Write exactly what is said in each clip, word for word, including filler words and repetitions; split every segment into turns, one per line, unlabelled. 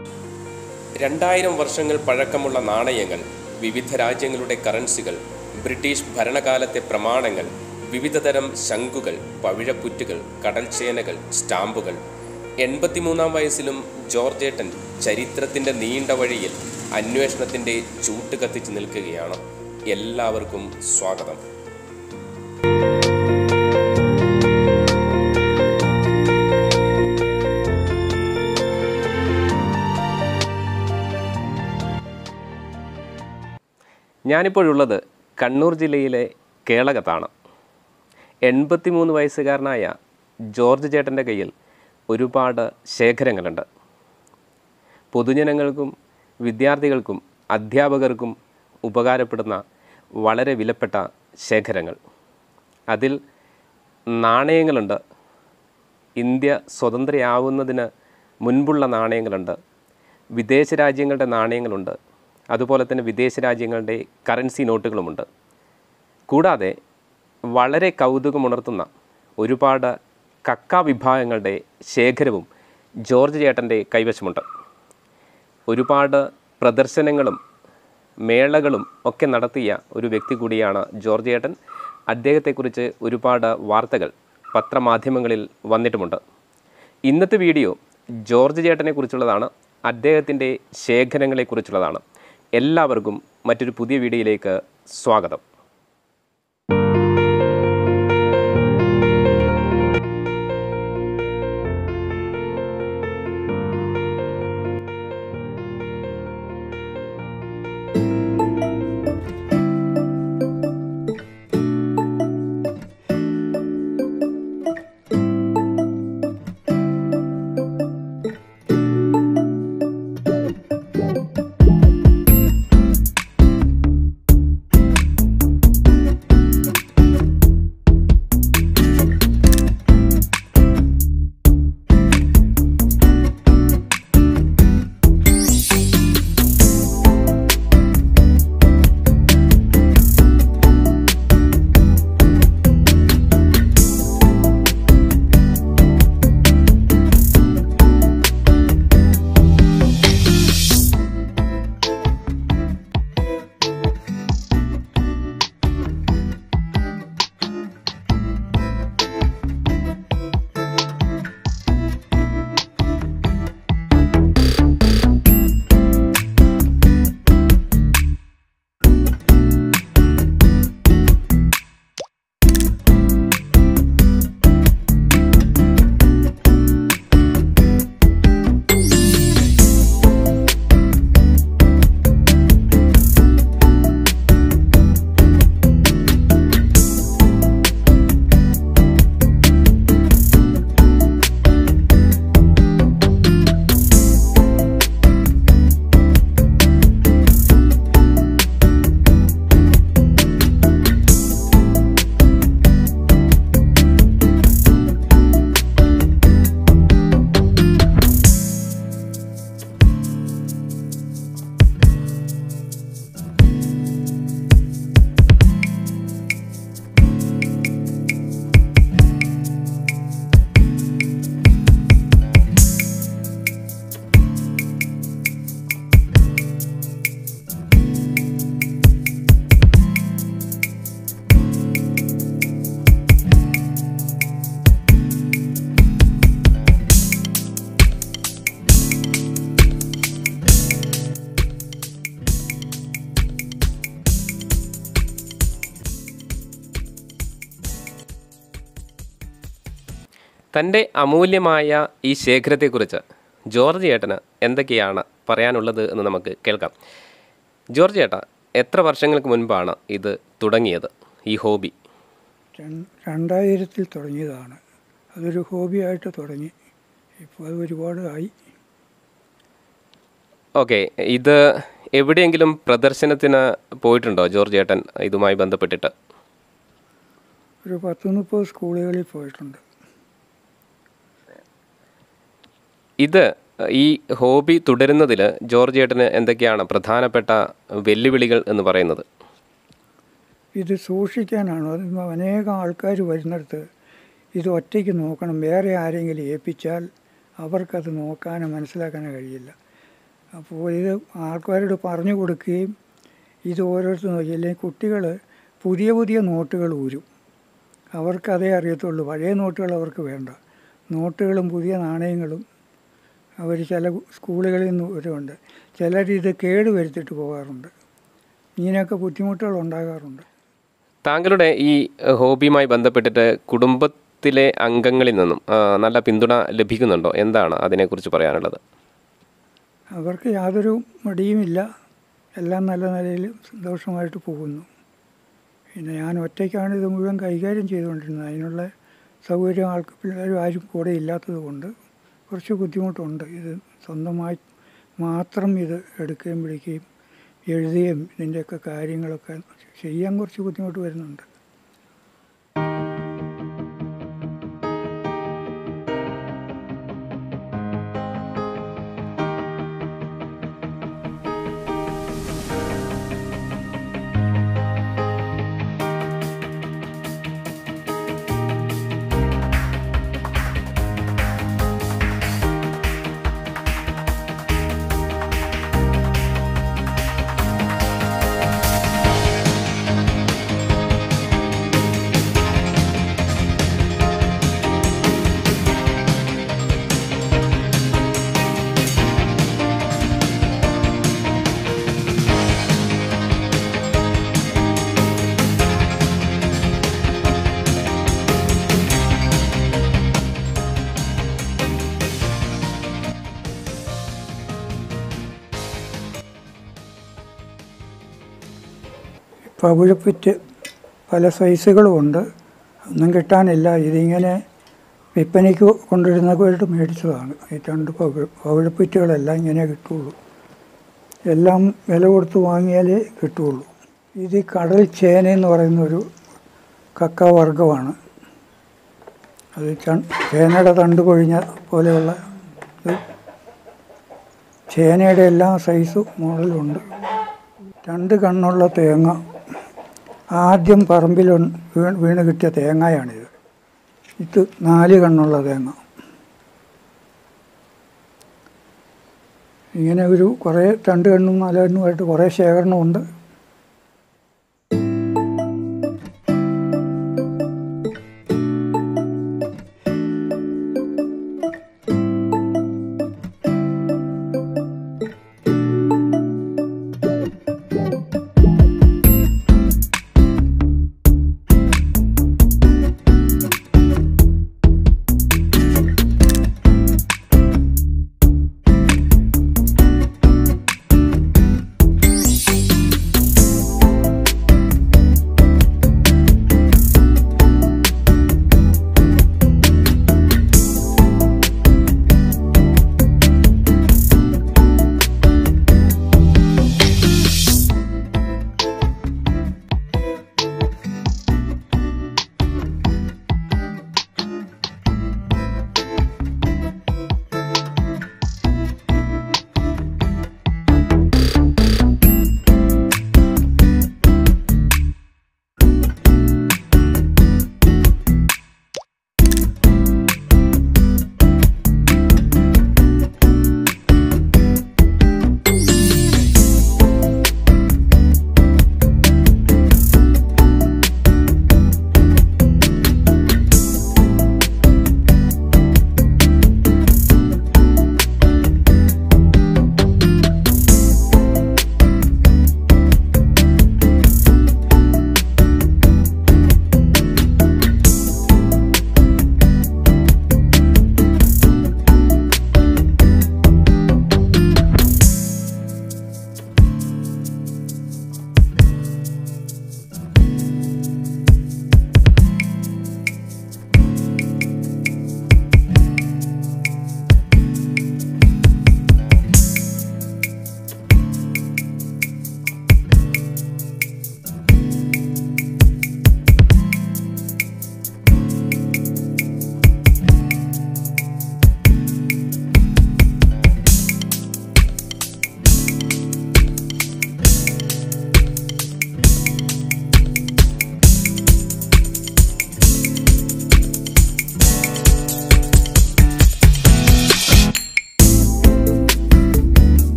രണ്ടായിരം വർഷങ്ങൾ പഴക്കമുള്ള നാണയങ്ങൾ, വിവിധ രാജ്യങ്ങളുടെ കറൻസികൾ, ബ്രിട്ടീഷ് ഭരണകാലത്തെ പ്രമാണങ്ങൾ, വിവിധതരം ശംഖുകൾ, പവിഴപ്പുറ്റുകൾ, കടൽച്ചേനകൾ, സ്റ്റാമ്പുകൾ. എൺപത്തിമൂന്നാം വയസ്സിലും ജോർജേട്ടൻ ചരിത്രത്തിൻ്റെ നീണ്ട വഴിയിൽ അന്വേഷണത്തിൻ്റെ ചൂട്ട് കത്തിച്ച് നിൽക്കുകയാണ്. എല്ലാവർക്കും സ്വാഗതം. ഞാനിപ്പോഴുള്ളത് കണ്ണൂർ ജില്ലയിലെ കേളകത്താണ്. എൺപത്തിമൂന്ന് വയസ്സുകാരനായ ജോർജ് ചേട്ടൻ്റെ കയ്യിൽ ഒരുപാട് ശേഖരങ്ങളുണ്ട്. പൊതുജനങ്ങൾക്കും വിദ്യാർത്ഥികൾക്കും അധ്യാപകർക്കും ഉപകാരപ്പെടുന്ന വളരെ വിലപ്പെട്ട ശേഖരങ്ങൾ. അതിൽ നാണയങ്ങളുണ്ട്. ഇന്ത്യ സ്വതന്ത്രയാവുന്നതിന് മുൻപുള്ള നാണയങ്ങളുണ്ട്. വിദേശ രാജ്യങ്ങളുടെ നാണയങ്ങളുണ്ട്. അതുപോലെ തന്നെ വിദേശ രാജ്യങ്ങളുടെ കറൻസി നോട്ടുകളുമുണ്ട്. കൂടാതെ വളരെ കൗതുകമുണർത്തുന്ന ഒരുപാട് കക്ക വിഭാഗങ്ങളുടെ ശേഖരവും ജോർജ് ചേട്ടൻ്റെ കൈവശമുണ്ട്. ഒരുപാട് പ്രദർശനങ്ങളും മേളകളും ഒക്കെ നടത്തിയ ഒരു വ്യക്തി കൂടിയാണ് ജോർജ് ചേട്ടൻ. അദ്ദേഹത്തെക്കുറിച്ച് ഒരുപാട് വാർത്തകൾ പത്രമാധ്യമങ്ങളിൽ വന്നിട്ടുമുണ്ട്. ഇന്നത്തെ വീഡിയോ ജോർജ് ചേട്ടനെ കുറിച്ചുള്ളതാണ്. അദ്ദേഹത്തിൻ്റെ ശേഖരങ്ങളെക്കുറിച്ചുള്ളതാണ്. എല്ലാവർക്കും മറ്റൊരു പുതിയ വീഡിയോയിലേക്ക് സ്വാഗതം. തൻ്റെ അമൂല്യമായ ഈ ശേഖരത്തെക്കുറിച്ച് ജോർജ് ചേട്ടന് എന്തൊക്കെയാണ് പറയാനുള്ളത് എന്ന് നമുക്ക് കേൾക്കാം. ജോർജ് ചേട്ടാ, എത്ര വർഷങ്ങൾക്ക് മുൻപാണ് ഇത് തുടങ്ങിയത്, ഈ ഹോബി?
രണ്ടായിരത്തിൽ തുടങ്ങിയതാണ്. അതൊരു ഹോബിയായിട്ട് തുടങ്ങി. ഇപ്പോൾ അത് ഒരുപാട് ആയി.
ഓക്കെ, ഇത് എവിടെയെങ്കിലും പ്രദർശനത്തിന് പോയിട്ടുണ്ടോ ജോർജ് ചേട്ടൻ ഇതുമായി ബന്ധപ്പെട്ടിട്ട്?
ഒരു പത്ത് മുപ്പത് സ്കൂളുകളിൽ പോയിട്ടുണ്ട്.
ഇത് ഈ ഹോബി തുടരുന്നതിൽ ജോർജ് ചേട്ടന് എന്തൊക്കെയാണ് പ്രധാനപ്പെട്ട വെല്ലുവിളികൾ എന്ന് പറയുന്നത്?
ഇത് സൂക്ഷിക്കാനാണ്. അത് അനേകം ആൾക്കാർ വരുന്നിടത്ത് ഇത് ഒറ്റയ്ക്ക് നോക്കണം. വേറെ ആരെങ്കിലും ഏൽപ്പിച്ചാൽ അവർക്കത് നോക്കാനോ മനസ്സിലാക്കാനോ കഴിയില്ല. അപ്പോൾ ഇത് ആൾക്കാരോട് പറഞ്ഞു കൊടുക്കുകയും ഇത് ഓരോരുത്തർ നോക്കി, അല്ലെങ്കിൽ കുട്ടികൾ പുതിയ പുതിയ നോട്ടുകൾ ഊരും. അവർക്കതേ അറിയത്തുള്ളൂ, പഴയ നോട്ടുകൾ അവർക്ക് വേണ്ട. നോട്ടുകളും പുതിയ നാണയങ്ങളും അവർ ചില സ്കൂളുകളിൽ നിന്ന് വരുന്നുണ്ട്. ചിലരിത് കേട് വരുത്തിയിട്ട് പോകാറുണ്ട്. ഇങ്ങനെയൊക്കെ ബുദ്ധിമുട്ടുകൾ ഉണ്ടാകാറുണ്ട്.
താങ്കളുടെ ഈ ഹോബിയുമായി ബന്ധപ്പെട്ടിട്ട് കുടുംബത്തിലെ അംഗങ്ങളിൽ നിന്നും നല്ല പിന്തുണ ലഭിക്കുന്നുണ്ടോ? എന്താണ് അതിനെക്കുറിച്ച് പറയാനുള്ളത്?
അവർക്ക് യാതൊരു മടിയുമില്ല, എല്ലാം നല്ല നിലയിൽ സന്തോഷമായിട്ട് പോകുന്നു. പിന്നെ ഞാൻ ഒറ്റയ്ക്കാണ് ഇത് മുഴുവൻ കൈകാര്യം ചെയ്തുകൊണ്ടിരുന്നത്. അതിനുള്ള സൗകര്യം ആൾക്ക് പിള്ളേരും ആരും കൂടെ ഇല്ലാത്തത് കൊണ്ട് കുറച്ച് ബുദ്ധിമുട്ടുണ്ട്. ഇത് സ്വന്തമായി മാത്രം ഇത് എടുക്കുകയും പിടിക്കുകയും എഴുതുകയും ഇതിൻ്റെയൊക്കെ കാര്യങ്ങളൊക്കെ ചെയ്യാൻ കുറച്ച് ബുദ്ധിമുട്ട് വരുന്നുണ്ട്. പവിഴപ്പുറ്റ് പല സൈസുകളുമുണ്ട്, ഒന്നും കിട്ടാനില്ല. ഇതിങ്ങനെ വിൽപ്പനയ്ക്ക് കൊണ്ടുവരുന്നവരായിട്ട് മേടിച്ചതാണ്. ഈ രണ്ട് പവിഴ പവിഴപ്പുറ്റുകളെല്ലാം ഇങ്ങനെ കിട്ടുള്ളൂ, എല്ലാം വില കൊടുത്ത് വാങ്ങിയാലേ കിട്ടുള്ളൂ. ഇത് കടൽ ചേനയെന്ന് പറയുന്നൊരു കക്ക വർഗ്ഗമാണ്. അത് ചേനയുടെ തണ്ട് കൊഴിഞ്ഞ പോലെയുള്ള ഇത് ചേനയുടെ എല്ലാ സൈസും മോഡലുണ്ട്. രണ്ട് കണ്ണുള്ള തേങ്ങ, ആദ്യം പറമ്പിൽ വീണ് കിട്ടിയ തേങ്ങയാണിത്. ഇത് നാല് കണ്ണുള്ള തേങ്ങ. ഇങ്ങനെ ഒരു കുറേ രണ്ട് കണ്ണും നാല് കണ്ണുമായിട്ട് കുറേ ശേഖരണമുണ്ട്.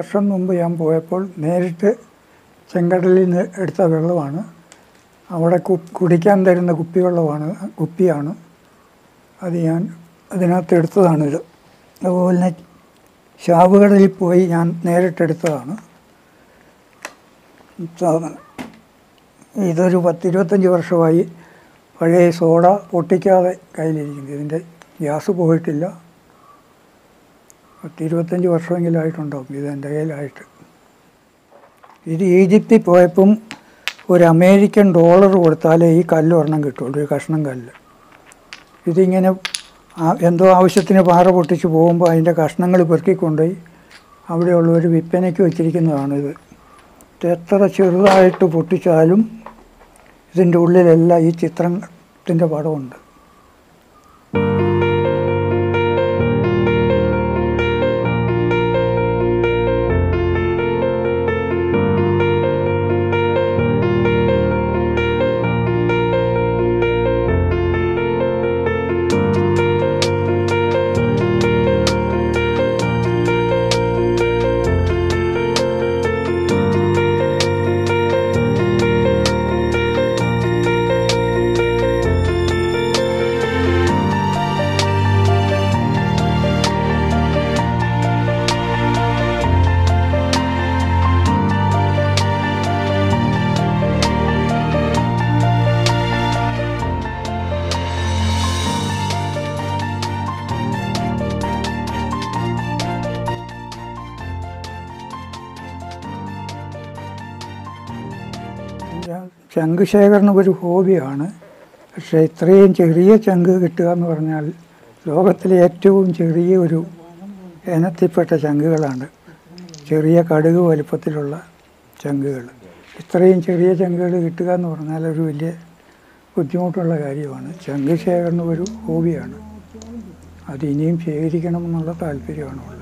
വർഷം മുമ്പ് ഞാൻ പോയപ്പോൾ നേരിട്ട് ചെങ്കടലിൽ നിന്ന് എടുത്ത വെള്ളമാണ്. അവിടെ കു കുടിക്കാൻ തരുന്ന കുപ്പിവെള്ളമാണ് കുപ്പിയാണ് അത്. ഞാൻ അതിനകത്ത് എടുത്തതാണിത്. അതുപോലെ തന്നെ ശാവുകടലിൽ പോയി ഞാൻ നേരിട്ടെടുത്തതാണ് സാധനം. ഇതൊരു പത്തിരുപത്തഞ്ച് വർഷമായി പഴയ സോഡ പൊട്ടിക്കാതെ കയ്യിലിരിക്കുന്നത്. ഇതിൻ്റെ ഗ്യാസ് പോയിട്ടില്ല. പത്തിരുപത്തഞ്ച് വർഷമെങ്കിലും ആയിട്ടുണ്ടാവും ഇത് എൻ്റെ കയ്യിലായിട്ട്. ഇത് ഈജിപ്തിൽ പോയപ്പം ഒരു അമേരിക്കൻ ഡോളർ കൊടുത്താലേ ഈ കല്ല് ഒരെണ്ണം കിട്ടുള്ളൂ, ഒരു കഷ്ണം കല്ല്. ഇതിങ്ങനെ എന്തോ ആവശ്യത്തിന് പാറ പൊട്ടിച്ച് പോകുമ്പോൾ അതിൻ്റെ കഷ്ണങ്ങൾ പെറുക്കിക്കൊണ്ടുപോയി അവിടെയുള്ളവർ വിൽപ്പനയ്ക്ക് വെച്ചിരിക്കുന്നതാണിത്. ഇത് എത്ര ചെറുതായിട്ട് പൊട്ടിച്ചാലും ഇതിൻ്റെ ഉള്ളിലെല്ലാം ഈ ചിത്രത്തിൻ്റെ പടമുണ്ട്. ചങ്ക് ശേഖരണം ഒരു ഹോബിയാണ്. പക്ഷേ ഇത്രയും ചെറിയ ചങ്ക് കിട്ടുക എന്ന് പറഞ്ഞാൽ ലോകത്തിലെ ഏറ്റവും ചെറിയ ഒരു ഇനത്തിൽപ്പെട്ട ചങ്കുകളാണ് ചെറിയ കടുക് വലുപ്പത്തിലുള്ള ചങ്കുകൾ. ഇത്രയും ചെറിയ ചങ്കുകൾ കിട്ടുക എന്ന് പറഞ്ഞാൽ ഒരു വലിയ ബുദ്ധിമുട്ടുള്ള കാര്യമാണ്. ചങ്ക് ശേഖരണം ഒരു ഹോബിയാണ്. അത് ഇനിയും ശേഖരിക്കണം എന്നുള്ള താല്പര്യമാണ് ഉള്ളത്.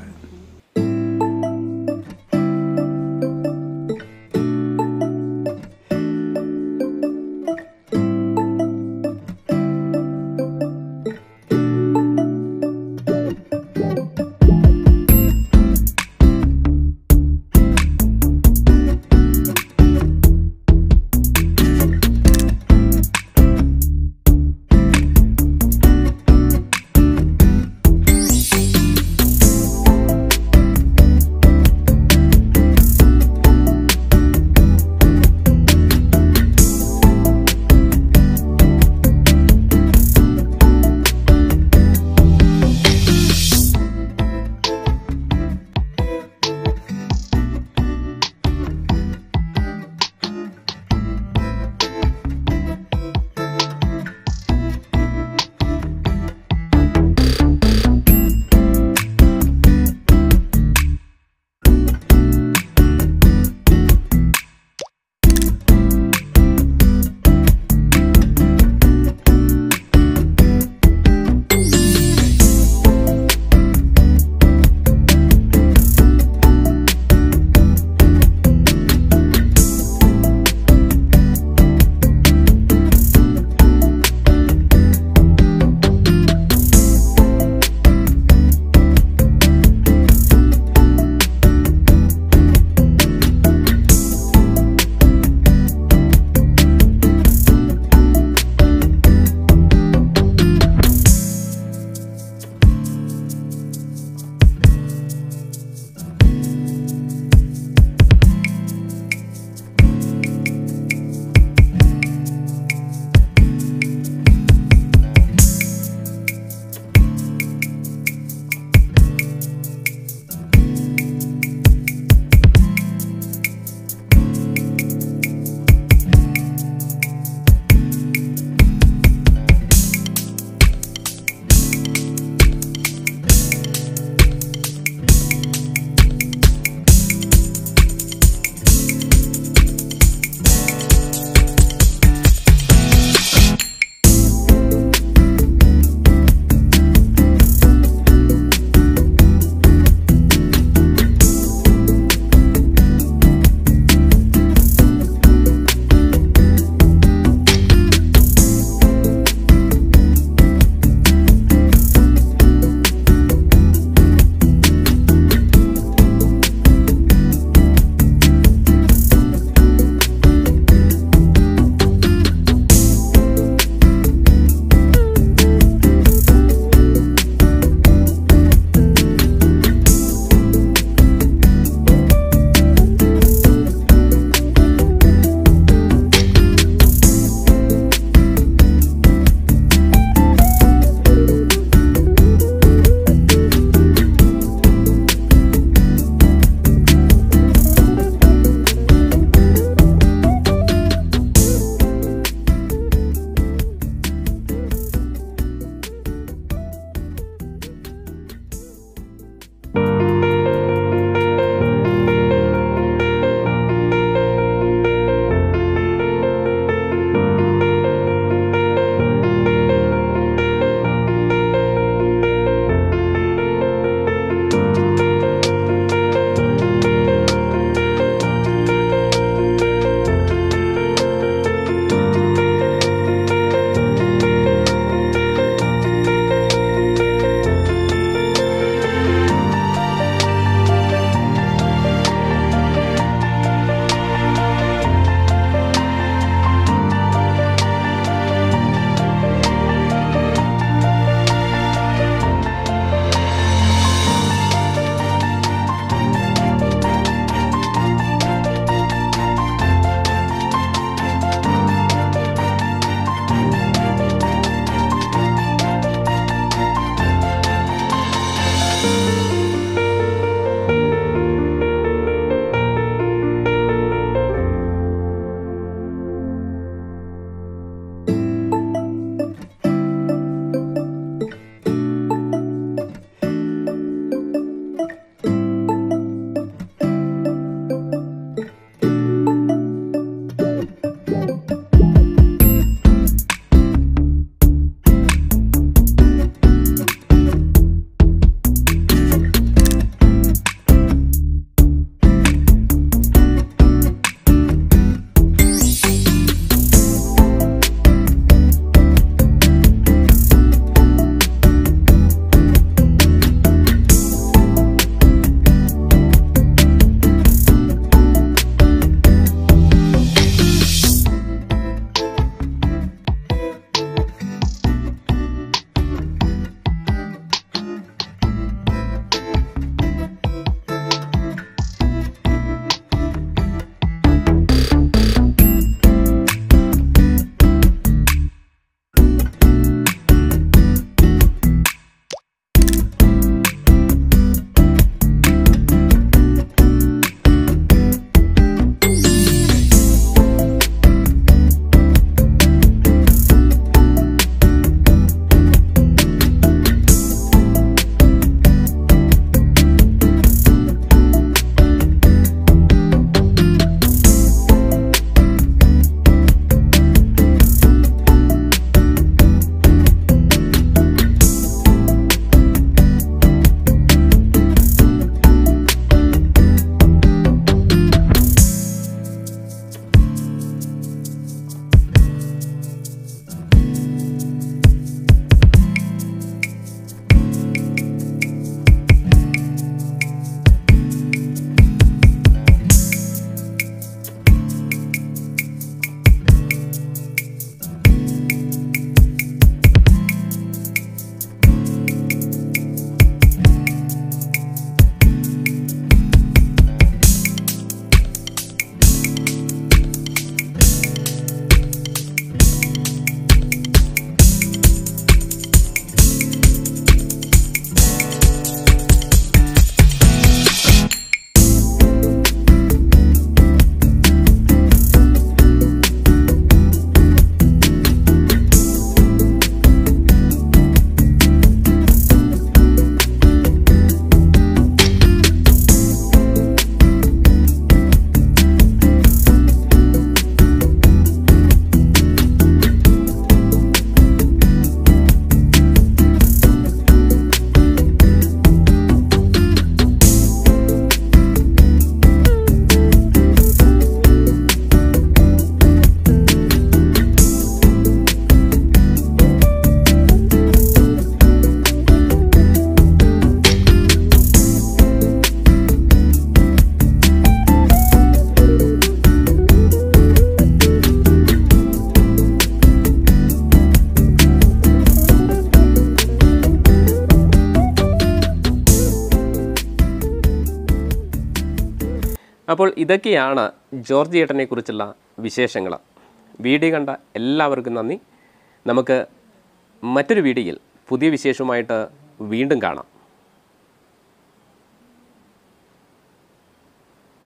അപ്പോൾ ഇതൊക്കെയാണ് ജോർജ് ഏട്ടനെ കുറിച്ചുള്ള വിശേഷങ്ങൾ. വീഡിയോ കണ്ട എല്ലാവർക്കും നന്ദി. നമുക്ക് മറ്റൊരു വീഡിയോയിൽ പുതിയ വിശേഷവുമായിട്ട് വീണ്ടും കാണാം.